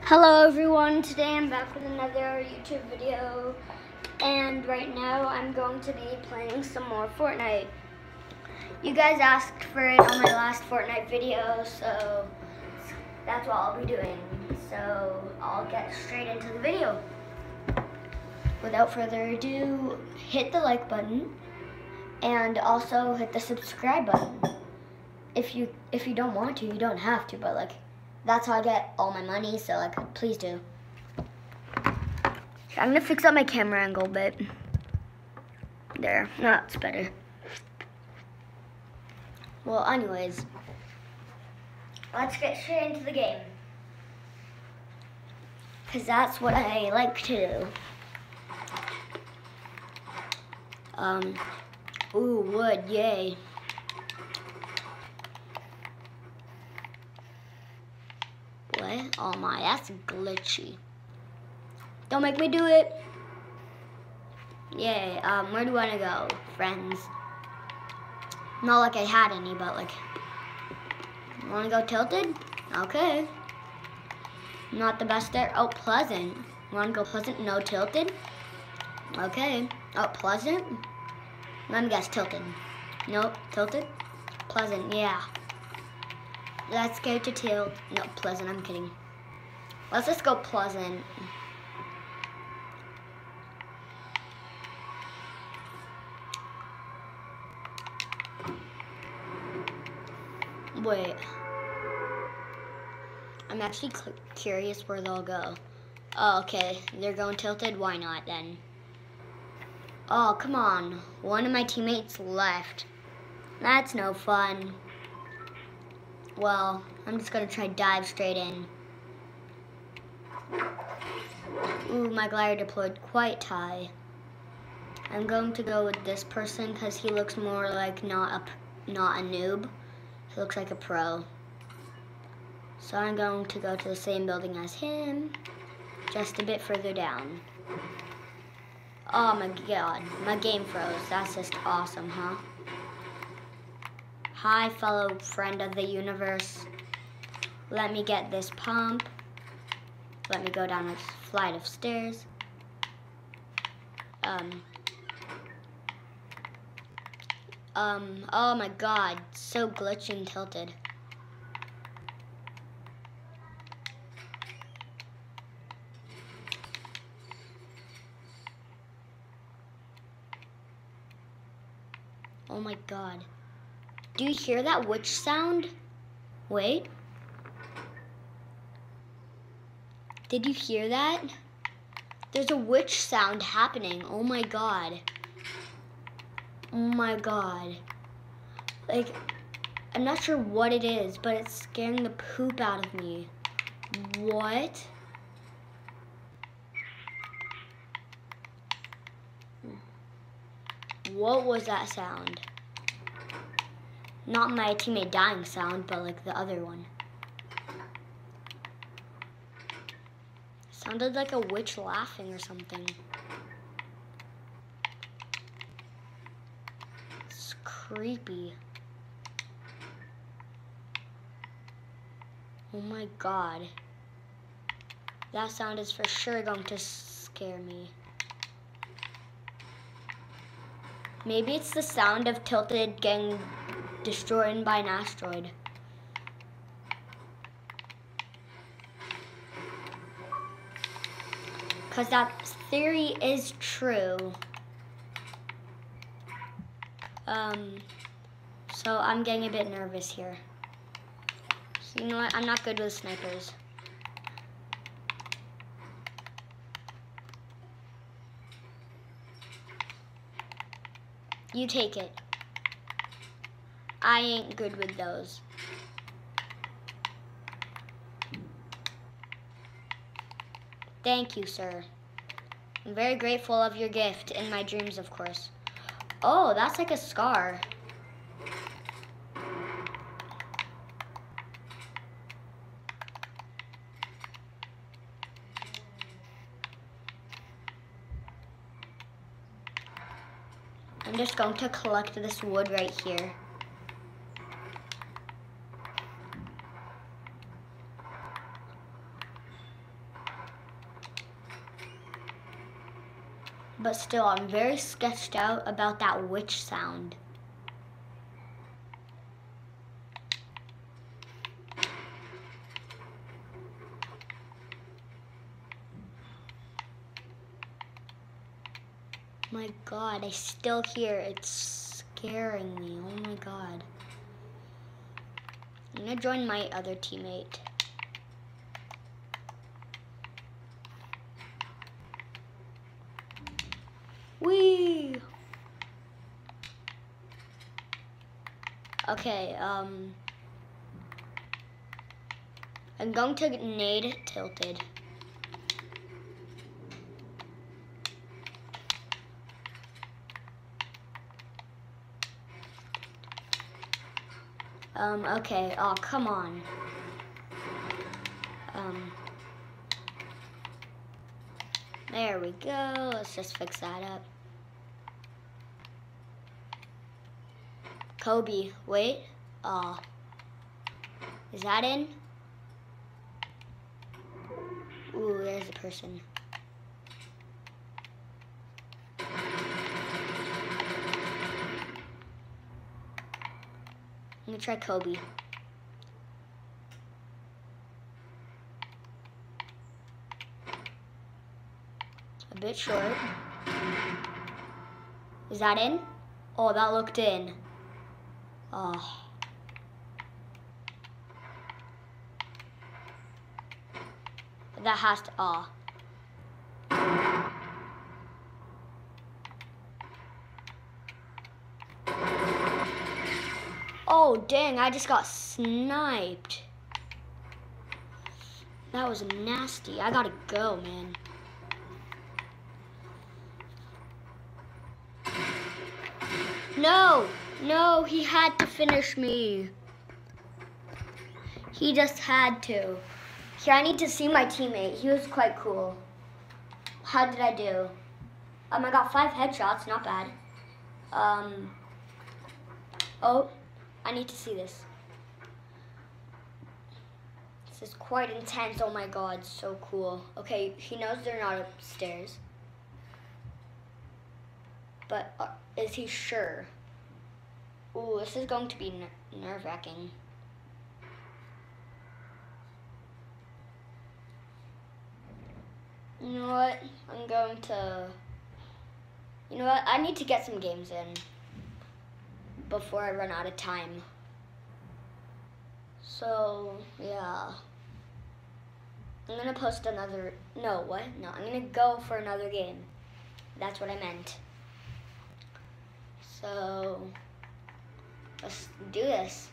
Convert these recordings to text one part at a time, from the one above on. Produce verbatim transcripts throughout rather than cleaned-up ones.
Hello everyone, today I'm back with another YouTube video, and right now I'm going to be playing some more Fortnite. You guys asked for it on my last Fortnite video, so that's what I'll be doing. So I'll get straight into the video. Without further ado, hit the like button and also hit the subscribe button. If you if you don't want to, you don't have to, but like that's how I get all my money, so like, please do. I'm gonna fix up my camera angle a bit. There, that's better. Well, anyways, let's get straight into the game. Because that's what I like to do. Um, ooh, wood, yay. What? Oh my, that's glitchy. Don't make me do it. Yay, um, where do I wanna go? Friends. Not like I had any, but like, wanna go Tilted? Okay. Not the best there. Oh, Pleasant. Wanna go Pleasant? No Tilted? Okay. Oh, Pleasant? Let me guess, Tilted. Nope, Tilted? Pleasant, yeah. Let's go to Tilt. No, Pleasant, I'm kidding. Let's just go Pleasant. Wait. I'm actually curious where they'll go. Oh, okay. They're going Tilted? Why not then? Oh, come on. One of my teammates left. That's no fun. Well, I'm just gonna try dive straight in. Ooh, my glider deployed quite high. I'm going to go with this person because he looks more like not a, not a noob. He looks like a pro. So I'm going to go to the same building as him, just a bit further down. Oh my god, my game froze. That's just awesome, huh? Hi, fellow friend of the universe. Let me get this pump. Let me go down a flight of stairs. Um. Um, oh my god, so glitchy and tilted. Oh my god. Do you hear that witch sound? Wait. Did you hear that? There's a witch sound happening. Oh my god. Oh my god. Like, I'm not sure what it is, but it's scaring the poop out of me. What? What was that sound? Not my teammate dying sound, but like the other one. Sounded like a witch laughing or something. It's creepy. Oh my god. That sound is for sure going to scare me. Maybe it's the sound of Tilted getting destroyed by an asteroid. Because that theory is true. Um, so I'm getting a bit nervous here. So you know what? I'm not good with snipers. You take it. I ain't good with those. Thank you, sir. I'm very grateful of your gift, in my dreams, of course. Oh, that's like a scar. I'm just going to collect this wood right here. But still, I'm very sketched out about that witch sound. My God, I still hear it. It's scaring me. Oh my God. I'm gonna join my other teammate. Whee! Okay, um... I'm going to nade Tilted. Um, okay, oh, come on. Um, there we go, let's just fix that up. Kobe, wait, oh. Is that in? Ooh, there's a person. I'm gonna try Kobe. A bit short. Is that in? Oh, that looked in. Oh. That has to, oh. Oh, dang, I just got sniped. That was nasty. I gotta go, man. No, no, he had to finish me. He just had to. Here, I need to see my teammate. He was quite cool. How did I do? Um, I got five headshots, not bad. Um, oh, I need to see this. This is quite intense. Oh my God, so cool. Okay, he knows they're not upstairs. But uh, is he sure? Ooh, this is going to be ner nerve-wracking. You know what? I'm going to... You know what? I need to get some games in before I run out of time. So, yeah. I'm gonna post another... No, what? No, I'm gonna go for another game. That's what I meant. So, let's do this.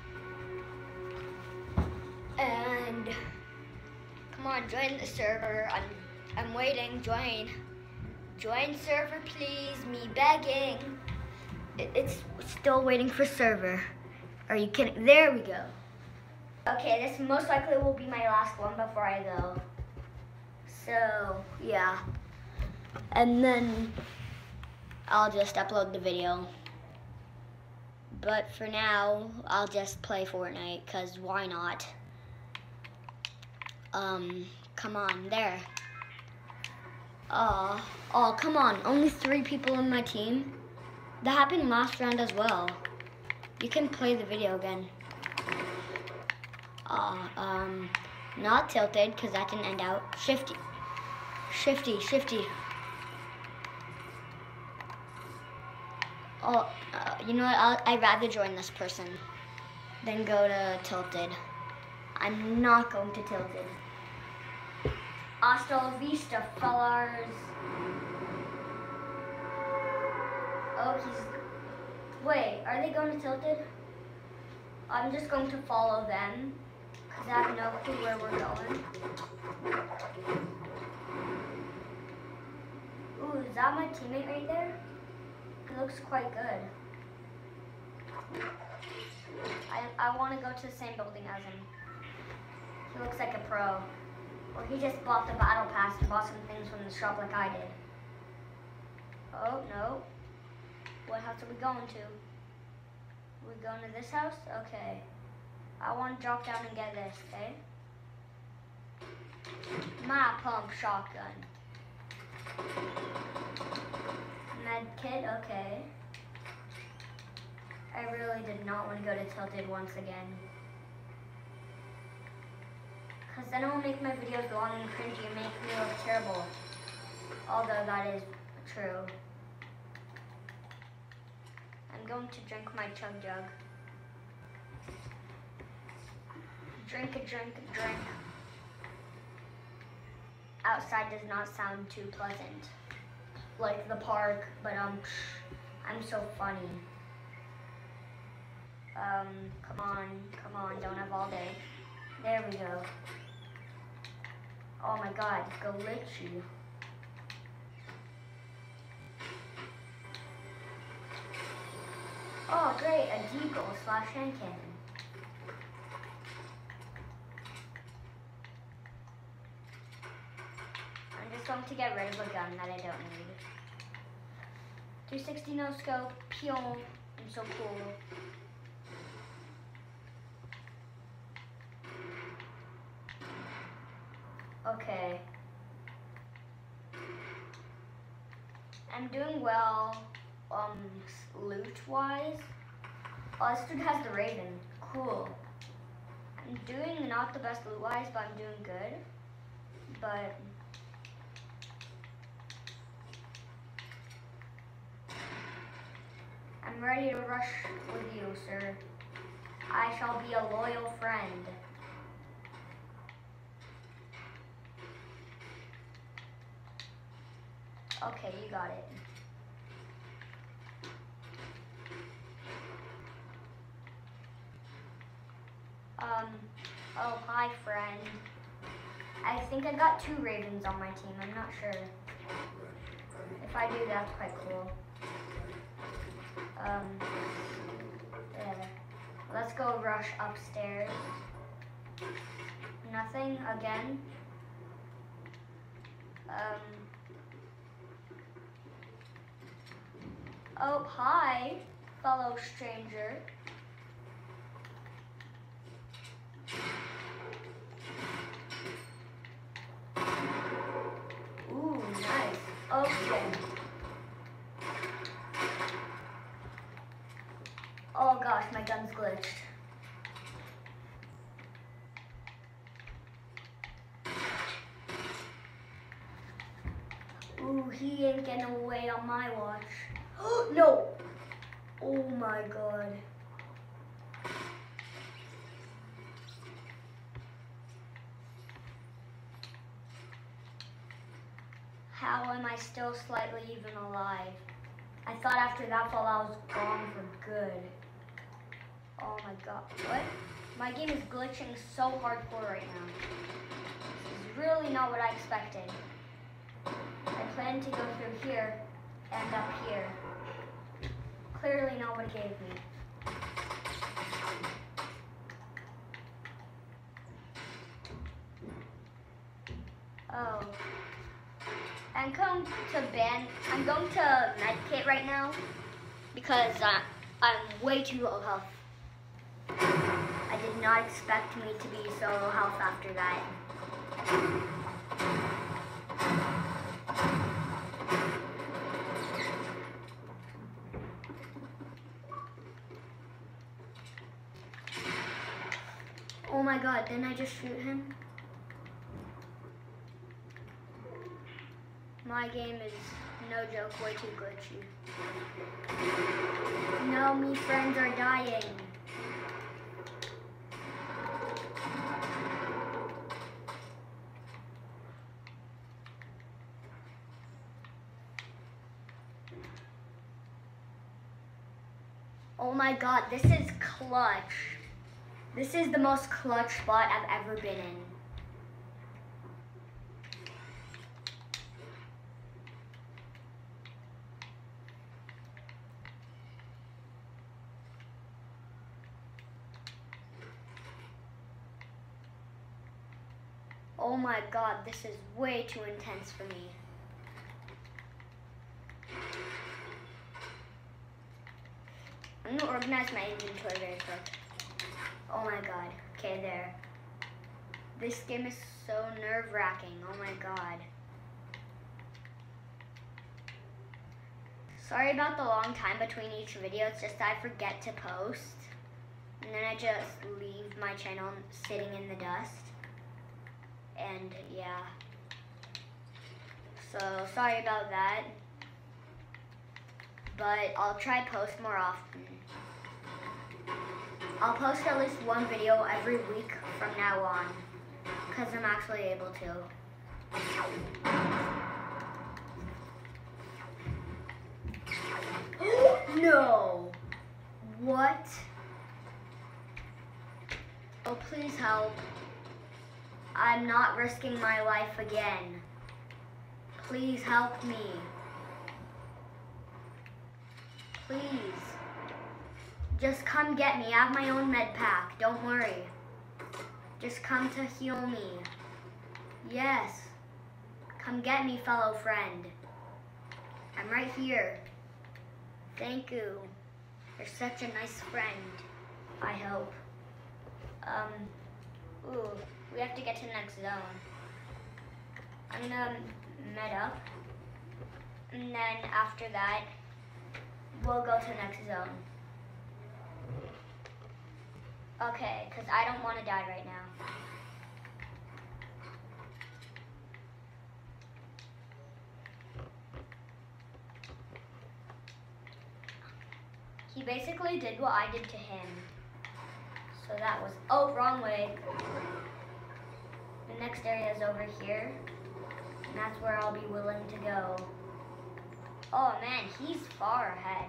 And come on, join the server. I'm I'm waiting. Join. Join server, please. Me begging. It, it's still waiting for server. Are you kidding? There we go. Okay, this most likely will be my last one before I go. So, yeah. And then I'll just upload the video. But for now, I'll just play Fortnite, because why not? Um, come on, there. Oh, oh, come on, only three people in my team? That happened last round as well. You can play the video again. Uh, um, not Tilted, because that didn't end out. Shifty, Shifty, Shifty. Oh, uh, you know what, I'll, I'd rather join this person than go to Tilted. I'm not going to Tilted. Hasta la vista, fellas. Oh, he's, wait, are they going to Tilted? I'm just going to follow them, because I have no clue where we're going. Ooh, is that my teammate right there? He looks quite good. I, I want to go to the same building as him. He looks like a pro. Or he just bought the battle pass and bought some things from the shop like I did. Oh, no. What house are we going to? Are we going to this house? Okay. I want to drop down and get this, okay? My pump shotgun. med kit, okay. I really did not want to go to Tilted once again. Because then it will make my videos long and cringy and make me look terrible. Although that is true. I'm going to drink my chug jug. Drink a drink a drink. Outside does not sound too pleasant. Like the park, but um, I'm so funny. Um, come on, come on, don't have all day. There we go. Oh my god, glitchy. Oh great, a deagle slash hand cannon. I'm just going to get rid of a gun that I don't need. three sixty no scope, pew. I'm so cool. Okay. I'm doing well, um, loot-wise. Oh, this dude has the Raven. Cool. I'm doing not the best loot-wise, but I'm doing good. But I'm ready to rush with you, sir. I shall be a loyal friend. Okay, you got it. Um, oh, hi, friend. I think I got two Ravens on my team. I'm not sure. If I do, that's quite cool. Um, there. Let's go rush upstairs. Nothing again. Um, oh, hi, fellow stranger. Ooh, nice. Okay. Oh gosh, my gun's glitched. Ooh, he ain't getting away on my watch. No! Oh my god. How am I still slightly even alive? I thought after that fall I was gone for good. Oh my god. What? My game is glitching so hardcore right now. This is really not what I expected. I planned to go through here and up here. Clearly not what it gave me. Oh. I'm going to ban, I'm going to medkit right now because uh, I'm way too low health. I did not expect me to be so low health after that. Oh my god, didn't I just shoot him? My game is, no joke, way too glitchy. No, me friends are dying. Oh my god, this is clutch. This is the most clutch spot I've ever been in. Oh my god, this is way too intense for me. I'm gonna organize my inventory very quick. Oh my god, okay, there. This game is so nerve-wracking, oh my god. Sorry about the long time between each video. It's just I forget to post. And then I just leave my channel sitting in the dust. And yeah. So sorry about that. But I'll try post more often. I'll post at least one video every week from now on. Because I'm actually able to. No! What? Oh, please help. I'm not risking my life again. Please help me. Please. Just come get me. I have my own med pack. Don't worry. Just come to heal me. Yes. Come get me, fellow friend. I'm right here. Thank you. You're such a nice friend. I hope. Um, ooh, we have to get to the next zone. I'm gonna med up. And then after that, we'll go to the next zone. Okay, because I don't want to die right now. He basically did what I did to him. So that was, oh, wrong way. The next area is over here. And that's where I'll be willing to go. Oh man, he's far ahead.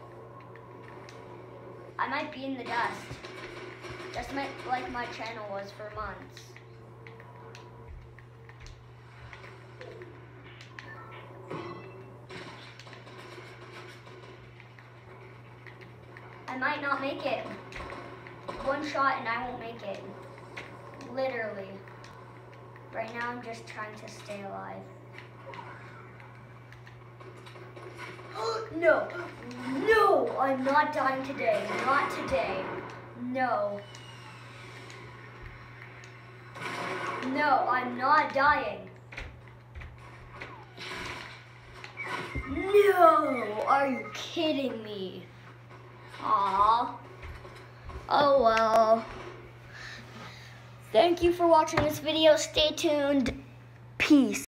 I might be in the dust. Just like my channel was for months. I might not make it. One shot and I won't make it. Literally. Right now I'm just trying to stay alive. No, no, I'm not dying today. Not today. No. No, I'm not dying. No, are you kidding me? Aww. Oh well. Thank you for watching this video. Stay tuned. Peace.